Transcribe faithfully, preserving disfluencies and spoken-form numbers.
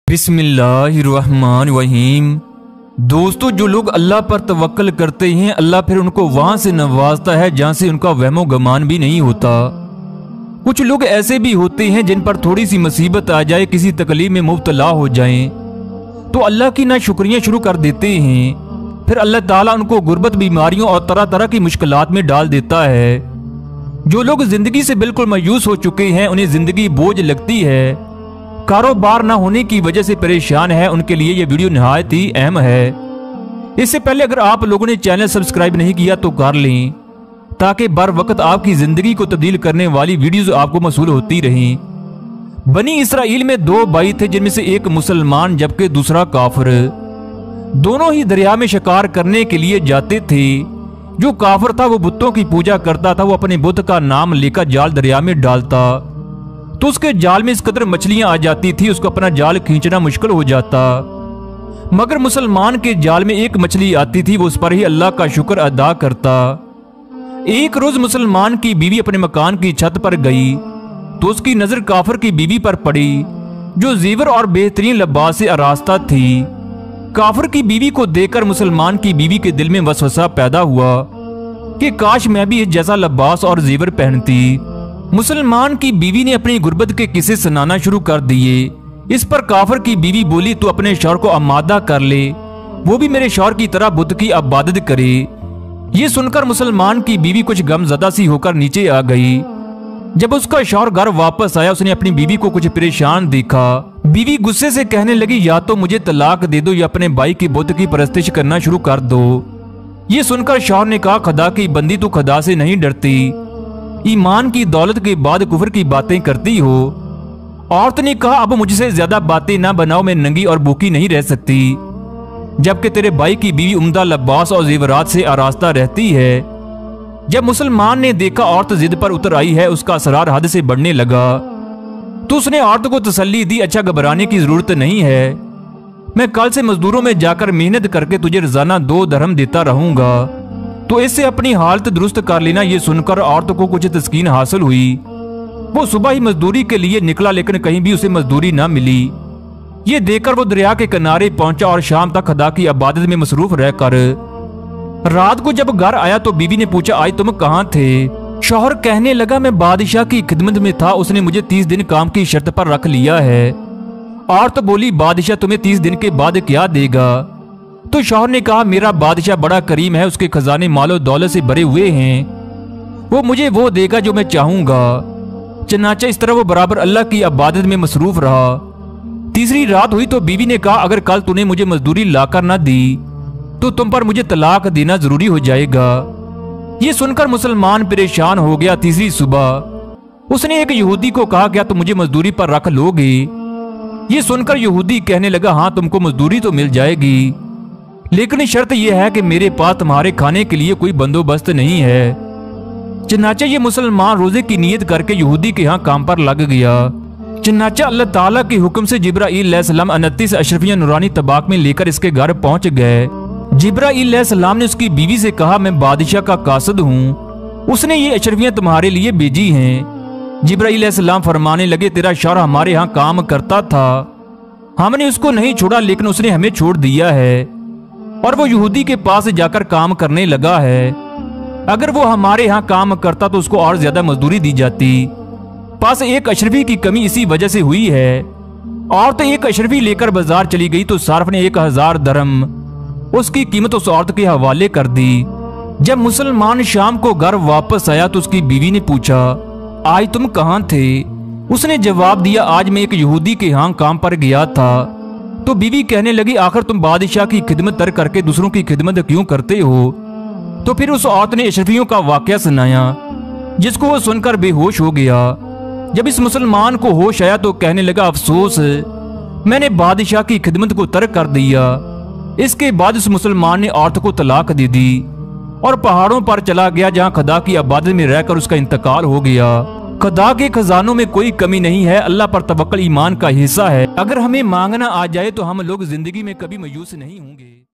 बिस्मिल्लाहिर्रहमानिर्रहीम। दोस्तों, जो लोग अल्लाह पर तवक्कल करते हैं, अल्लाह फिर उनको वहां से नवाजता है जहां से उनका वहमो गमान भी नहीं होता। कुछ लोग ऐसे भी होते हैं जिन पर थोड़ी सी मुसीबत आ जाए, किसी तकलीफ में मुब्तला हो जाएं, तो अल्लाह की ना शुक्रिया शुरू कर देते हैं। फिर अल्लाह ताला उनको गुर्बत, बीमारियों और तरह तरह की मुश्किलात में डाल देता है। जो लोग जिंदगी से बिल्कुल मायूस हो चुके हैं, उन्हें जिंदगी बोझ लगती है, कारोबार ना होने की वजह से परेशान है, उनके लिए यह वीडियो निहायत ही अहम है। इससे पहले अगर आप लोगों ने चैनल सब्सक्राइब नहीं किया तो कर लें, ताकि बर वक्त आपकी जिंदगी को तब्दील करने वाली वीडियोस आपको मौसूल होती रहें। बनी इसराइल में दो भाई थे, जिनमें से एक मुसलमान जबकि दूसरा काफिर। दोनों ही दरिया में शिकार करने के लिए जाते थे। जो काफिर था वो बुतों की पूजा करता था। वो अपने बुत का नाम लेकर जाल दरिया में डालता तो उसके जाल में इस कदर मछलियां आ जाती थी, उसको अपना जाल खींचना मुश्किल हो जाता। मगर मुसलमान के जाल में एक मछली आती थी, वो उस पर ही अल्लाह का शुक्र अदा करता। एक रोज मुसलमान की बीवी अपने मकान की छत पर गई तो उसकी नजर काफिर की बीवी पर पड़ी, जो जेवर और बेहतरीन लिबास से आरास्ता थी। काफिर की बीवी को देखकर मुसलमान की बीवी के दिल में वसवसा पैदा हुआ कि काश मैं भी इस जैसा लिबास और जेवर पहनती। मुसलमान की बीवी ने अपनी गुर्बत के किस्से सुनाना शुरू कर दिए। इस पर काफिर की बीवी बोली, तू अपने शौहर को आमादा कर ले, वो भी मेरे शौहर की तरह बुत की इबादत करे। ये सुनकर मुसलमान की बीवी कुछ गमजदा सी होकर नीचे आ गई। जब उसका शौहर घर वापस आया, उसने अपनी बीवी को कुछ परेशान देखा। बीवी गुस्से से कहने लगी, या तो मुझे तलाक दे दो या अपने भाई की बुत की परस्तिश करना शुरू कर दो। ये सुनकर शौहर ने कहा, खुदा की बंदी, तू खुदा से नहीं डरती, ईमान की दौलत के बाद कुफर की बातें करती हो। औरत ने कहा, अब मुझसे ज्यादा बातें ना बनाओ, मैं नंगी और भूखी नहीं रह सकती, जबकि तेरे भाई की बीवी उम्दा लिबास और जेवरात से आरास्ता रहती है। जब मुसलमान ने देखा औरत जिद पर उतर आई है, उसका असरार हद से बढ़ने लगा, तो उसने औरत को तसल्ली दी, अच्छा घबराने की जरूरत नहीं है, मैं कल से मजदूरों में जाकर मेहनत करके तुझे रोजाना दो दरहम देता रहूंगा, तो इससे अपनी हालत दुरुस्त कर लेना। ये सुनकर औरत को कुछ तस्कीन हासिल हुई। वो सुबह ही मजदूरी के लिए निकला, लेकिन कहीं भी उसे मजदूरी ना मिली। ये देखकर वो दरिया के किनारे पहुंचा और शाम तक खुदा की इबादत में मसरूफ रहकर रात को जब घर आया तो बीवी ने पूछा, आज तुम कहाँ थे? शौहर कहने लगा, मैं बादशाह की खिदमत में था, उसने मुझे तीस दिन काम की शर्त पर रख लिया है। औरत बोली, बादशाह तुम्हें तीस दिन के बाद क्या देगा? तो शौहर ने कहा, मेरा बादशाह बड़ा करीम है, उसके खजाने मालो दौलत से भरे हुए हैं, वो मुझे वो देगा जो मैं चाहूंगा। चनाचा इस तरह वो बराबर अल्लाह की इबादत में मसरूफ रहा। तीसरी रात हुई तो बीवी ने कहा, अगर कल तूने मुझे मजदूरी लाकर ना दी तो तुम पर मुझे तलाक देना जरूरी हो जाएगा। ये सुनकर मुसलमान परेशान हो गया। तीसरी सुबह उसने एक यहूदी को कहा, क्या तुम मुझे मजदूरी पर रख लोगे? ये सुनकर यहूदी कहने लगा, हाँ तुमको मजदूरी तो मिल जाएगी, लेकिन शर्त यह है कि मेरे पास तुम्हारे खाने के लिए कोई बंदोबस्त नहीं है। चनाचा ये मुसलमान रोजे की नीयत करके यहूदी के यहाँ काम पर लग गया। चनाचा अल्लाह ताला के हुक्म से जिब्राईल अलैहिस्सलाम उनतीस अशरफियां नूरानी तबाक में लेकर इसके घर पहुंच गए। जिब्राईल अलैहिस्सलाम ने उसकी बीवी से कहा, मैं बादशाह का कासिद हूँ, उसने ये अशरफियां तुम्हारे लिए भेजी हैं। जिब्राईल अलैहिस्सलाम फरमाने लगे, तेरा शौहर हमारे यहाँ काम करता था, हमने उसको नहीं छोड़ा, लेकिन उसने हमें छोड़ दिया है और वो यहूदी के पास जाकर काम करने लगा है। अगर वो हमारे यहाँ काम करता तो उसको और ज्यादा मजदूरी दी जाती। पास एक अशरफी की कमी इसी वजह से हुई है। और तो एक अशरफी लेकर बाजार चली गई तो सार्फ ने एक हजार दरम उसकी कीमत उस औरत के हवाले कर दी। जब मुसलमान शाम को घर वापस आया तो उसकी बीवी ने पूछा, आज तुम कहाँ थे? उसने जवाब दिया, आज मैं एक यहूदी के यहाँ काम पर गया था। तो बीवी कहने लगी, आखिर तुम बादशाह की खिदमत तर करके दूसरों की खिदमत क्यों करते हो? तो फिर उस औरत ने अशरफियों का वाकया सुनाया, जिसको वो सुनकर बेहोश हो गया। जब इस मुसलमान को होश आया तो कहने लगा, अफसोस, मैंने बादशाह की खिदमत को तर्क कर दिया। इसके बाद उस मुसलमान ने औरत को तलाक दे दी और पहाड़ों पर चला गया, जहां खुदा की इबादत में रहकर उसका इंतकाल हो गया। खुदा के खजानों में कोई कमी नहीं है, अल्लाह पर तवक्कुल ईमान का हिस्सा है। अगर हमें मांगना आ जाए तो हम लोग जिंदगी में कभी मायूस नहीं होंगे।